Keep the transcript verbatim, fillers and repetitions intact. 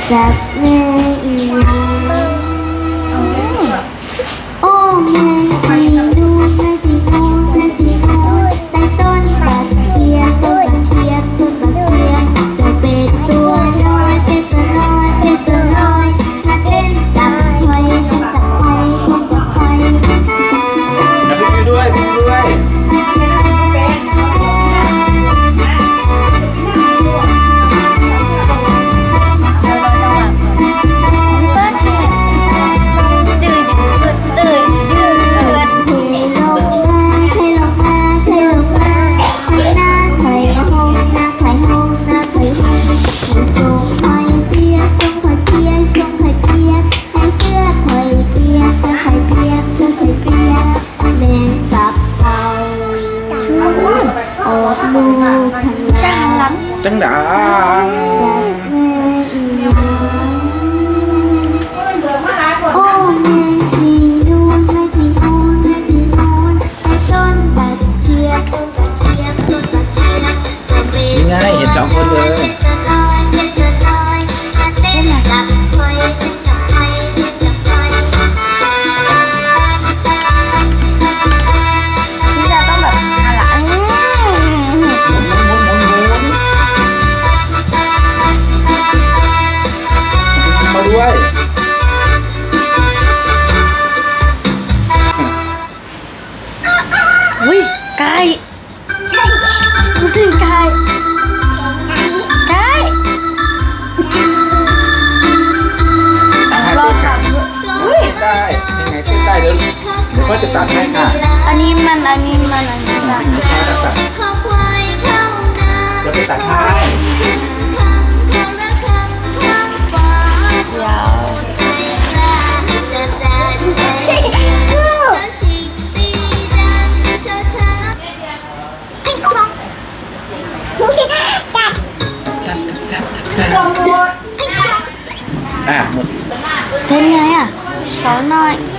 จับแม่อีโอ้แม่ที่นู่นแม่ที่นู่นแม่ที่นู่นใต้ต้นบักเขียบต้นบักเขียบต้นบักเขียบจะเป็นตัวน้อยเป็นตัวน้อยเป็นตัวน้อยมาเต้นกับไฟเต้นกับไฟเต้นกับไฟแล้วพี่ด้วยพี่ด้วยจังดังโอ้แม่ที่นู่นแม่ที่นู่นแม่ที่นู่นไอ้ต้นบักเขียบต้นบักเขียบต้นบักเขียบจะเป็นยังไงเห็นสองคนเลยเป็นตัวน้อยเป็นตัวน้อยมาเต้นกับไฟเต้นกับไฟเต้นกับไฟพี่จะต้องแบบอะไรหมุนหมุนหมุนหมุนมาด้วยอุ้ยไก่อุ้ยไก่ไก่รอค่ะอุ้ยได้ยังไงเต้นได้เดี๋ยวเดี๋ยวพ่อจะตัดให้ค่ะอันนี้มันอันนี้มันอันนี้มันจะไปตัดให้ยาวอ่ะหมดเป็นไงอ่ะสอนหน่อย